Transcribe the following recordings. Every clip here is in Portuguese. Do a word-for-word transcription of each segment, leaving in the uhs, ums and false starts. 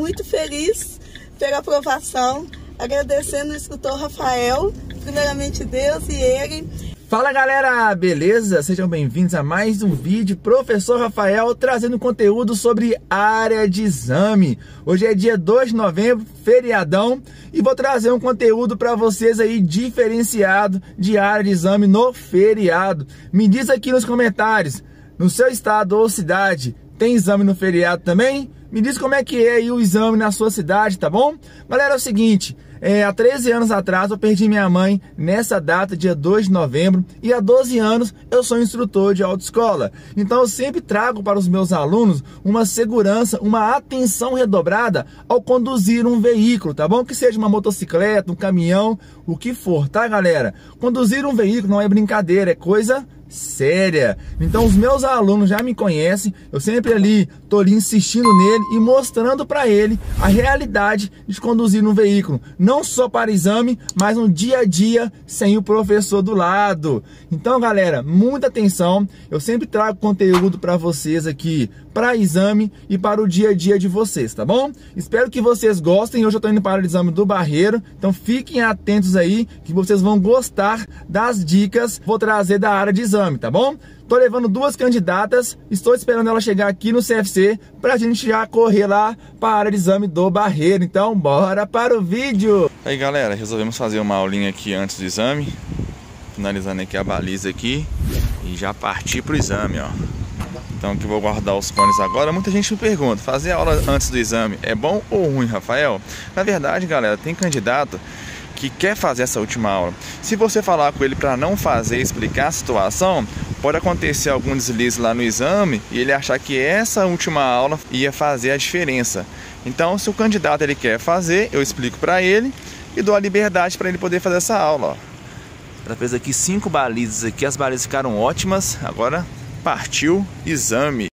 muito feliz pela aprovação, agradecendo o instrutor Rafael, primeiramente Deus e ele. Fala galera, beleza? Sejam bem-vindos a mais um vídeo. Professor Rafael trazendo conteúdo sobre área de exame. Hoje é dia dois de novembro, feriadão, e vou trazer um conteúdo para vocês aí diferenciado de área de exame no feriado. Me diz aqui nos comentários, no seu estado ou cidade, tem exame no feriado também? Me diz como é que é aí o exame na sua cidade, tá bom? Galera, é o seguinte, é, há treze anos atrás eu perdi minha mãe nessa data, dia dois de novembro, e há doze anos eu sou instrutor de autoescola. Então eu sempre trago para os meus alunos uma segurança, uma atenção redobrada ao conduzir um veículo, tá bom? Que seja uma motocicleta, um caminhão, o que for, tá galera? Conduzir um veículo não é brincadeira, é coisa séria. Então os meus alunos já me conhecem, eu sempre ali tô ali insistindo nele e mostrando para ele a realidade de conduzir um veículo, não só para exame, mas um dia a dia sem o professor do lado. Então galera, muita atenção, eu sempre trago conteúdo para vocês aqui, para exame e para o dia a dia de vocês, tá bom? Espero que vocês gostem. Hoje eu tô indo para o exame do Barreiro, então fiquem atentos aí que vocês vão gostar das dicas que vou trazer da área de exame, tá bom? Tô levando duas candidatas, estou esperando ela chegar aqui no C F C pra gente já correr lá para a área de exame do Barreiro. Então bora para o vídeo! Aí galera, resolvemos fazer uma aulinha aqui antes do exame, finalizando aqui a baliza aqui e já partir pro exame, ó. Então que vou guardar os cones agora. Muita gente me pergunta, fazer a aula antes do exame é bom ou ruim, Rafael? Na verdade, galera, tem candidato que quer fazer essa última aula. Se você falar com ele para não fazer, explicar a situação, pode acontecer algum deslize lá no exame e ele achar que essa última aula ia fazer a diferença. Então, se o candidato ele quer fazer, eu explico para ele e dou a liberdade para ele poder fazer essa aula, ó. Já fez aqui cinco balizas aqui, as balizas ficaram ótimas. Agora partiu exame.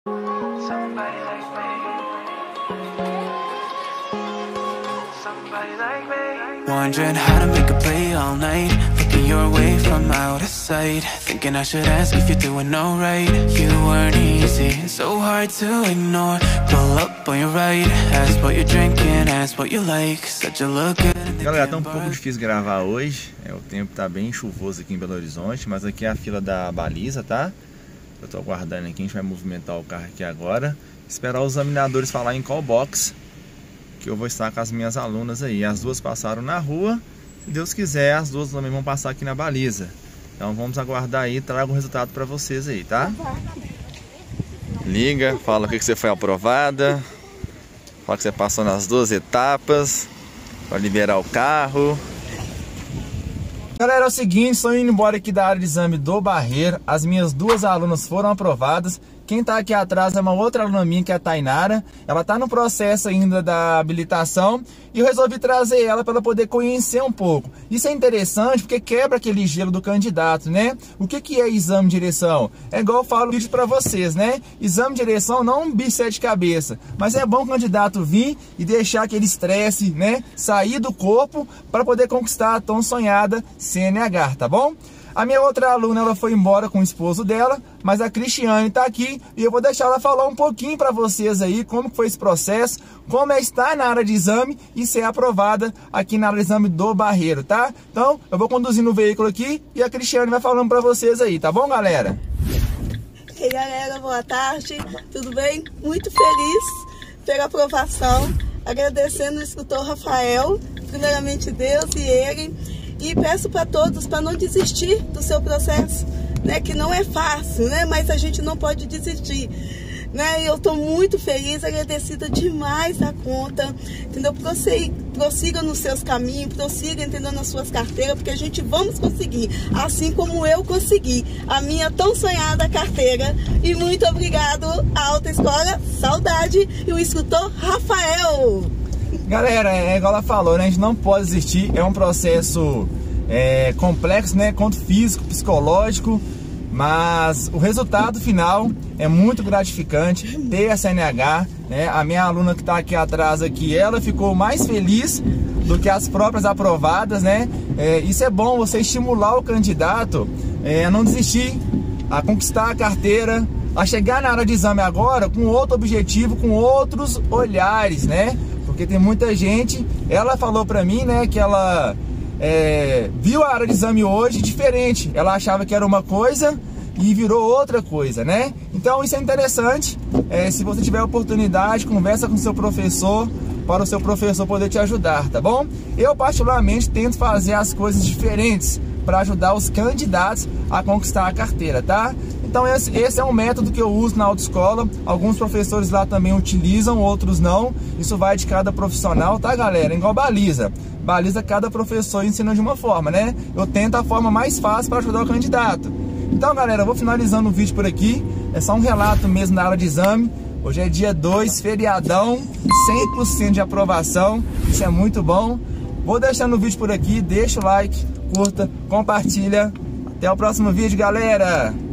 Wondering how to make a play all night, looking your way from out of sight, thinking I should ask if you're doing alright. You weren't easy, so hard to ignore. Pull up on your right, ask what you're drinking, ask what you like, said you look good. Galera, tá um pouco difícil gravar hoje, é, o tempo tá bem chuvoso aqui em Belo Horizonte, mas aqui é a fila da baliza, tá? Eu tô aguardando aqui, a gente vai movimentar o carro aqui agora, esperar os examinadores falar em qual box que eu vou estar com as minhas alunas aí. As duas passaram na rua, se Deus quiser as duas também vão passar aqui na baliza. Então vamos aguardar aí, trago o resultado para vocês aí, tá? Liga, fala o que você foi aprovada, fala que você passou nas duas etapas, para liberar o carro. Galera, é o seguinte, estou indo embora aqui da área de exame do Barreiro. As minhas duas alunas foram aprovadas. Quem tá aqui atrás é uma outra aluna minha, que é a Tainara. Ela tá no processo ainda da habilitação e eu resolvi trazer ela para ela poder conhecer um pouco. Isso é interessante porque quebra aquele gelo do candidato, né? O que que é exame de direção? É igual eu falo no vídeo para vocês, né? Exame de direção não é um bicho de cabeça, mas é bom o candidato vir e deixar aquele estresse, né, sair do corpo para poder conquistar a tão sonhada C N H, tá bom? A minha outra aluna, ela foi embora com o esposo dela, mas a Cristiane tá aqui e eu vou deixar ela falar um pouquinho para vocês aí como foi esse processo, como é estar na área de exame e ser aprovada aqui na área de exame do Barreiro, tá? Então, eu vou conduzindo o veículo aqui e a Cristiane vai falando para vocês aí, tá bom, galera? E aí, galera, boa tarde, tudo bem? Muito feliz pela aprovação, agradecendo o instrutor Rafael, primeiramente Deus e ele. E peço para todos para não desistir do seu processo, né? Que não é fácil, né? Mas a gente não pode desistir, né? Eu estou muito feliz, agradecida demais da conta, entendeu? Prossiga, prossiga nos seus caminhos, prossiga, entendeu? Nas suas carteiras, porque a gente vamos conseguir, assim como eu consegui a minha tão sonhada carteira. E muito obrigado à Autoescola Saudade e o instrutor Rafael. Galera, é igual ela falou, né? A gente não pode desistir, é um processo é, complexo, né? Quanto físico, psicológico, mas o resultado final é muito gratificante, ter a C N H, né? A minha aluna que está aqui atrás aqui, ela ficou mais feliz do que as próprias aprovadas, né? É, isso é bom, você estimular o candidato é, a não desistir, a conquistar a carteira, a chegar na área de exame agora com outro objetivo, com outros olhares, né? Porque tem muita gente, ela falou pra mim, né, que ela é, viu a área de exame hoje diferente. Ela achava que era uma coisa e virou outra coisa, né? Então isso é interessante. É, se você tiver oportunidade, conversa com seu professor, para o seu professor poder te ajudar, tá bom? Eu particularmente tento fazer as coisas diferentes para ajudar os candidatos a conquistar a carteira, tá? Então esse, esse é um método que eu uso na autoescola. Alguns professores lá também utilizam, outros não. Isso vai de cada profissional, tá, galera? Igual baliza. Baliza, cada professor ensina de uma forma, né? Eu tento a forma mais fácil para ajudar o candidato. Então, galera, eu vou finalizando o vídeo por aqui. É só um relato mesmo da área de exame. Hoje é dia dois, feriadão, cem por cento de aprovação. Isso é muito bom. Vou deixando o vídeo por aqui. Deixa o like, curta, compartilha. Até o próximo vídeo, galera!